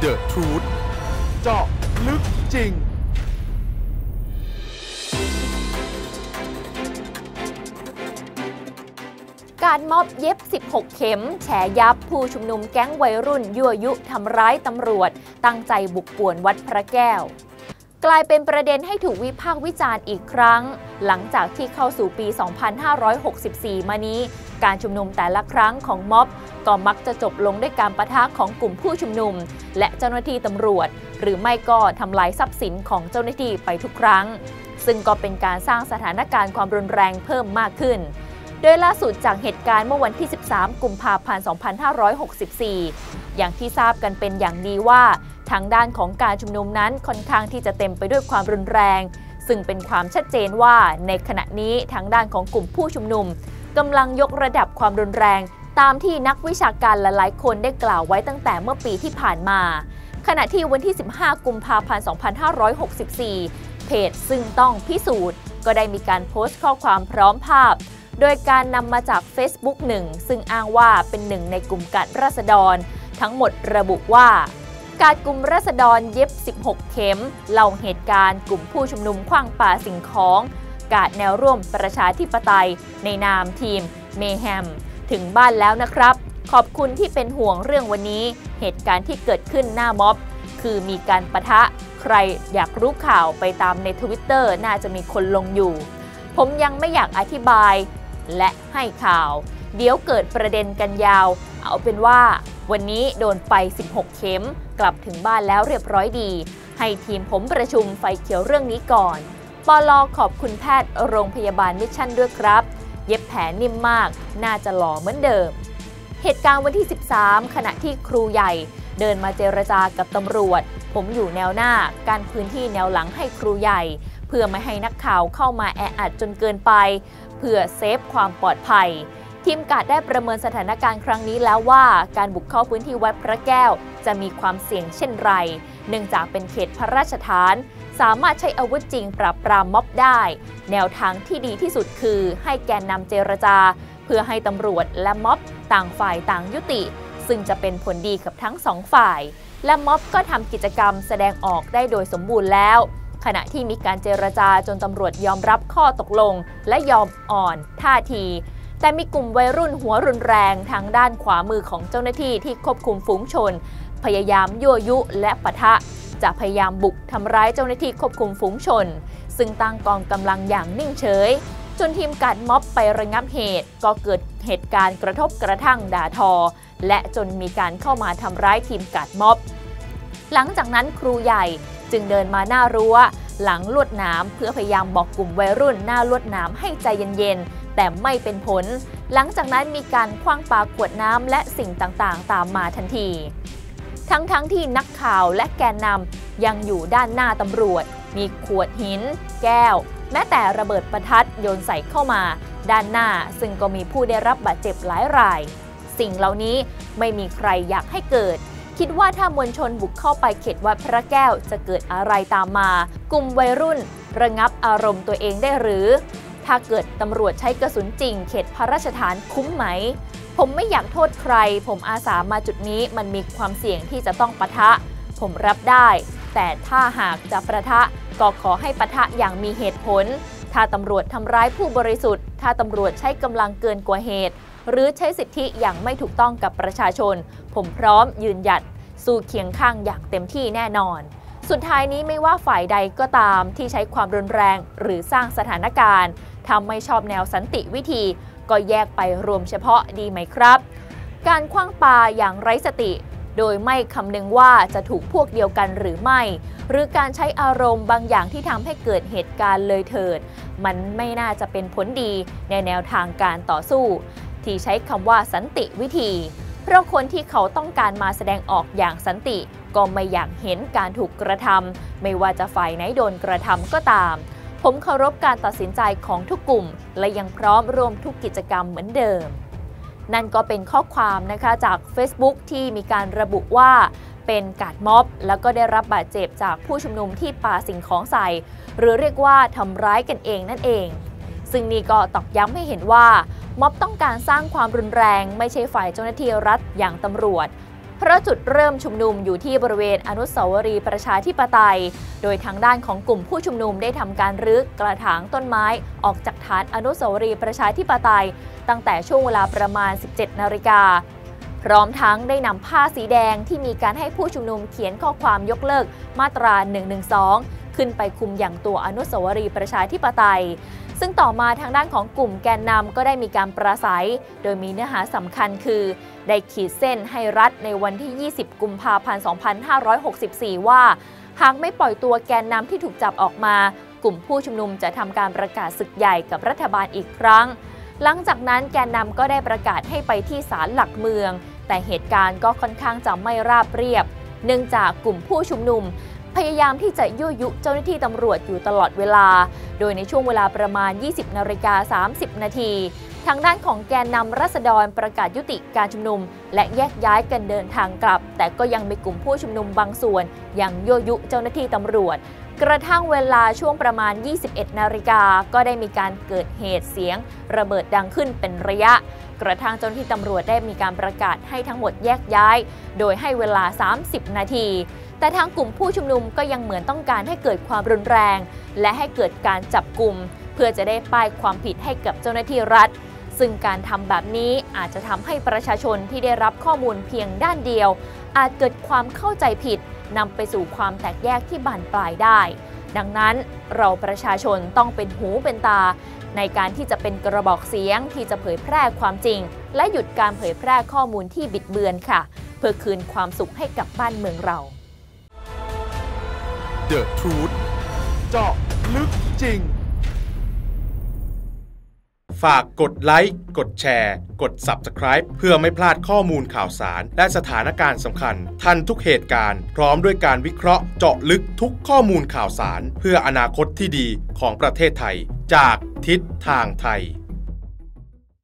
The Truth เจาะลึกจริงการม็อบเย็บ 16 เข็มแฉยับผู้ชุมนุมแก๊งวัยรุ่นยั่วยุทำร้ายตำรวจตั้งใจบุกป่วนวัดพระแก้วกลายเป็นประเด็นให้ถูกวิพากษ์วิจารณ์อีกครั้งหลังจากที่เข้าสู่ปี 2564 มานี้การชุมนุมแต่ละครั้งของม็อบก็มักจะจบลงด้วยการปะทะของกลุ่มผู้ชุมนุมและเจ้าหน้าที่ตำรวจหรือไม่ก็ทำลายทรัพย์สินของเจ้าหน้าที่ไปทุกครั้งซึ่งก็เป็นการสร้างสถานการณ์ความรุนแรงเพิ่มมากขึ้นโดยล่าสุดจากเหตุการณ์เมื่อวันที่ 13 กุมภาพันธ์ 2564 อย่างที่ทราบกันเป็นอย่างดีว่าทางด้านของการชุมนุมนั้นค่อนข้างที่จะเต็มไปด้วยความรุนแรงซึ่งเป็นความชัดเจนว่าในขณะนี้ทางด้านของกลุ่มผู้ชุมนุมกำลังยกระดับความรุนแรงตามที่นักวิชาการหลายๆคนได้กล่าวไว้ตั้งแต่เมื่อปีที่ผ่านมาขณะที่วันที่ 15 กุมภาพันธ์ 2564 เพจซึ่งต้องพิสูจน์ก็ได้มีการโพสต์ข้อความพร้อมภาพโดยการนำมาจาก Facebook 1 ซึ่งอ้างว่าเป็นหนึ่งในกลุ่มกาดราษฎรทั้งหมดระบุว่ากาดกลุ่มราษฎรเย็บ 16 เข็มเล่าเหตุการณ์กลุ่มผู้ชุมนุมขว้างปาสิ่งของกาดแนวร่วมประชาธิปไตยในนามทีมเมแฮมถึงบ้านแล้วนะครับขอบคุณที่เป็นห่วงเรื่องวันนี้เหตุการณ์ที่เกิดขึ้นหน้าม็อบคือมีการปะทะใครอยากรู้ข่าวไปตามใน Twitter น่าจะมีคนลงอยู่ผมยังไม่อยากอธิบายและให้ข่าวเดี๋ยวเกิดประเด็นกันยาวเอาเป็นว่าวันนี้โดนไป 16 เข็มกลับถึงบ้านแล้วเรียบร้อยดีให้ทีมผมประชุมไฟเขียวเรื่องนี้ก่อนปล.ขอบคุณแพทย์โรงพยาบาลมิชชั่นด้วยครับเย็บแผลนิ่มมากน่าจะหล่อเหมือนเดิมเหตุการณ์วันที่ 13 ขณะที่ครูใหญ่เดินมาเจรจากับตำรวจผมอยู่แนวหน้าการพื้นที่แนวหลังให้ครูใหญ่เพื่อไม่ให้นักข่าวเข้ามาแออัดจนเกินไปเพื่อเซฟความปลอดภัยทีมการได้ประเมินสถานการณ์ครั้งนี้แล้วว่าการบุกเข้าพื้นที่วัดพระแก้วจะมีความเสี่ยงเช่นไรเนื่องจากเป็นเขตพระราชฐานสามารถใช้อาวุธจริงปราบปรามม็อบได้แนวทางที่ดีที่สุดคือให้แกนนำเจรจาเพื่อให้ตำรวจและม็อบต่างฝ่ายต่างยุติซึ่งจะเป็นผลดีกับทั้งสองฝ่ายและม็อบก็ทำกิจกรรมแสดงออกได้โดยสมบูรณ์แล้วขณะที่มีการเจรจาจนตำรวจยอมรับข้อตกลงและยอมอ่อนท่าทีแต่มีกลุ่มวัยรุ่นหัวรุนแรงทางด้านขวามือของเจ้าหน้าที่ที่ควบคุมฝูงชนพยายามยั่วยุและปะทะจะพยายามบุกทำร้ายเจ้าหน้าที่ควบคุมฝูงชนซึ่งตั้งกองกำลังอย่างนิ่งเฉยจนทีมการม็อบไประงับเหตุก็เกิดเหตุการณ์กระทบกระทั่งด่าทอและจนมีการเข้ามาทำร้ายทีมการม็อบหลังจากนั้นครูใหญ่จึงเดินมาหน้ารั้วหลังลวดหนามเพื่อพยายามบอกกลุ่มวัยรุ่นหน้าลวดหนามให้ใจเย็นๆแต่ไม่เป็นผลหลังจากนั้นมีการขว้างปาขวดน้ำและสิ่งต่างๆตามมาทันทีทั้งที่นักข่าวและแกนนำยังอยู่ด้านหน้าตำรวจมีขวดหินแก้วแม้แต่ระเบิดประทัดโยนใส่เข้ามาด้านหน้าซึ่งก็มีผู้ได้รับบาดเจ็บหลายรายสิ่งเหล่านี้ไม่มีใครอยากให้เกิดคิดว่าถ้ามวลชนบุกเข้าไปเขตวัดพระแก้วจะเกิดอะไรตามมากลุ่มวัยรุ่นระงับอารมณ์ตัวเองได้หรือถ้าเกิดตำรวจใช้กระสุนจริงเขตพระราชฐานคุ้มไหมผมไม่อยากโทษใครผมอาสามาจุดนี้มันมีความเสี่ยงที่จะต้องปะทะผมรับได้แต่ถ้าหากจะปะทะก็ขอให้ปะทะอย่างมีเหตุผลถ้าตำรวจทำร้ายผู้บริสุทธิ์ถ้าตำรวจใช้กำลังเกินกว่าเหตุหรือใช้สิทธิอย่างไม่ถูกต้องกับประชาชนผมพร้อมยืนหยัดสู้เคียงข้างอย่างเต็มที่แน่นอนสุดท้ายนี้ไม่ว่าฝ่ายใดก็ตามที่ใช้ความรุนแรงหรือสร้างสถานการณ์ทำไม่ชอบแนวสันติวิธีก็แยกไปรวมเฉพาะดีไหมครับการขว้างปาอย่างไร้สติโดยไม่คำนึงว่าจะถูกพวกเดียวกันหรือไม่หรือการใช้อารมณ์บางอย่างที่ทำให้เกิดเหตุการณ์เลยเถิดมันไม่น่าจะเป็นผลดีในแนวทางการต่อสู้ที่ใช้คำว่าสันติวิธีเพราะคนที่เขาต้องการมาแสดงออกอย่างสันติก็ไม่อยากเห็นการถูกกระทำไม่ว่าจะฝ่ายไหนโดนกระทำก็ตามผมเคารพการตัดสินใจของทุกกลุ่มและยังพร้อมร่วมทุกกิจกรรมเหมือนเดิมนั่นก็เป็นข้อความนะคะจาก Facebook ที่มีการระบุว่าเป็นกาดม็อบแล้วก็ได้รับบาดเจ็บจากผู้ชุมนุมที่ปาสิ่งของใส่หรือเรียกว่าทำร้ายกันเองนั่นเองซึ่งนี่ก็ตอกย้ำให้เห็นว่าม็อบต้องการสร้างความรุนแรงไม่ใช่ฝ่ายเจ้าหน้าที่รัฐอย่างตำรวจเพราะจุดเริ่มชุมนุมอยู่ที่บริเวณอนุสาวรีย์ประชาธิปไตยโดยทางด้านของกลุ่มผู้ชุมนุมได้ทำการรื้อกระถางต้นไม้ออกจากฐานอนุสาวรีย์ประชาธิปไตยตั้งแต่ช่วงเวลาประมาณ 17 นาฬิกาพร้อมทั้งได้นำผ้าสีแดงที่มีการให้ผู้ชุมนุมเขียนข้อความยกเลิกมาตรา 112 ขึ้นไปคลุมอย่างตัวอนุสาวรีย์ประชาธิปไตยซึ่งต่อมาทางด้านของกลุ่มแกนนำก็ได้มีการปราศัยโดยมีเนื้อหาสำคัญคือได้ขีดเส้นให้รัฐในวันที่ 20 กุมภาพันธ์ 2564 ว่าหากไม่ปล่อยตัวแกนนำที่ถูกจับออกมากลุ่มผู้ชุมนุมจะทำการประกาศศึกใหญ่กับรัฐบาลอีกครั้งหลังจากนั้นแกนนำก็ได้ประกาศให้ไปที่ศาลหลักเมืองแต่เหตุการณ์ก็ค่อนข้างจะไม่ราบเรียบเนื่องจากกลุ่มผู้ชุมนุมพยายามที่จะยั่วยุเจ้าหน้าที่ตำรวจอยู่ตลอดเวลาโดยในช่วงเวลาประมาณ 20 นาฬิกา 30 นาทีทางด้านของแกนนำราษฎรประกาศยุติการชุมนุมและแยกย้ายกันเดินทางกลับแต่ก็ยังมีกลุ่มผู้ชุมนุมบางส่วนยังยั่วยุเจ้าหน้าที่ตำรวจกระทั่งเวลาช่วงประมาณ 21 นาฬิกาก็ได้มีการเกิดเหตุเสียงระเบิดดังขึ้นเป็นระยะกระทั่งเจ้าหน้าที่ตำรวจได้มีการประกาศให้ทั้งหมดแยกย้ายโดยให้เวลา 30 นาทีแต่ทางกลุ่มผู้ชุมนุมก็ยังเหมือนต้องการให้เกิดความรุนแรงและให้เกิดการจับกุมเพื่อจะได้ป้ายความผิดให้กับเจ้าหน้าที่รัฐซึ่งการทำแบบนี้อาจจะทำให้ประชาชนที่ได้รับข้อมูลเพียงด้านเดียวอาจเกิดความเข้าใจผิดนำไปสู่ความแตกแยกที่บานปลายได้ดังนั้นเราประชาชนต้องเป็นหูเป็นตาในการที่จะเป็นกระบอกเสียงที่จะเผยแพร่ความจริงและหยุดการเผยแพร่ข้อมูลที่บิดเบือนค่ะเพื่อคืนความสุขให้กับบ้านเมืองเรา The Truth เจาะลึกจริงฝากกดไลค์กดแชร์กด Subscribe เพื่อไม่พลาดข้อมูลข่าวสารและสถานการณ์สำคัญทันทุกเหตุการณ์พร้อมด้วยการวิเคราะห์เจาะลึกทุกข้อมูลข่าวสารเพื่ออนาคตที่ดีของประเทศไทยจากทิศทางไทย